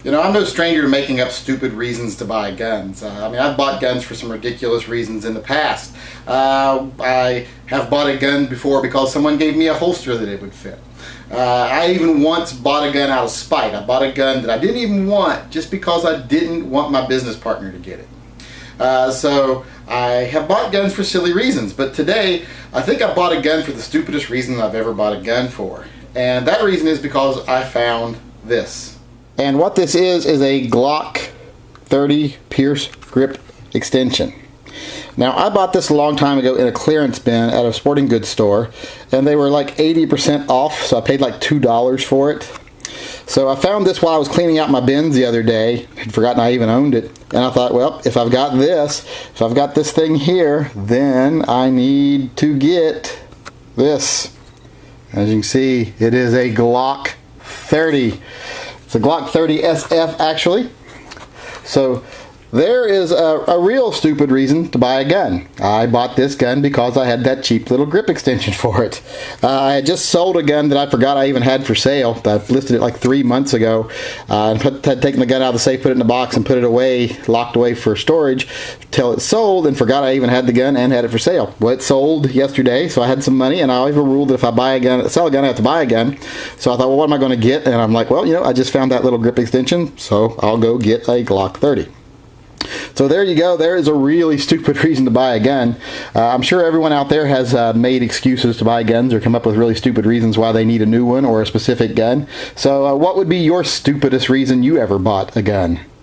You know, I'm no stranger to making up stupid reasons to buy guns. I mean, I've bought guns for some ridiculous reasons in the past. I have bought a gun before because someone gave me a holster that it would fit. I even once bought a gun out of spite. I bought a gun that I didn't even want just because I didn't want my business partner to get it. So I have bought guns for silly reasons, but today I think I bought a gun for the stupidest reason I've ever bought a gun for. And that reason is because I found this. And what this is a Glock 30 Pierce grip extension. Now, I bought this a long time ago in a clearance bin at a sporting goods store, and they were like 80% off, so I paid like $2 for it. So I found this while I was cleaning out my bins the other day. I'd forgotten I even owned it. And I thought, well, if I've got this thing here, then I need to get this. As you can see, it is a Glock 30. It's a Glock 30 SF, actually. So there is a real stupid reason to buy a gun. I bought this gun because I had that cheap little grip extension for it. I had just sold a gun that I forgot I even had for sale. I listed it like 3 months ago. And had taken the gun out of the safe, put it in the box, and put it away, locked away for storage, till it sold, and forgot I even had the gun and had it for sale. Well, it sold yesterday, so I had some money, and I always have a rule that if I sell a gun, I have to buy a gun. So I thought, well, what am I going to get? And I'm like, well, you know, I just found that little grip extension, so I'll go get a Glock 30. So there you go. There is a really stupid reason to buy a gun. I'm sure everyone out there has made excuses to buy guns or come up with really stupid reasons why they need a new one or a specific gun. So what would be your stupidest reason you ever bought a gun?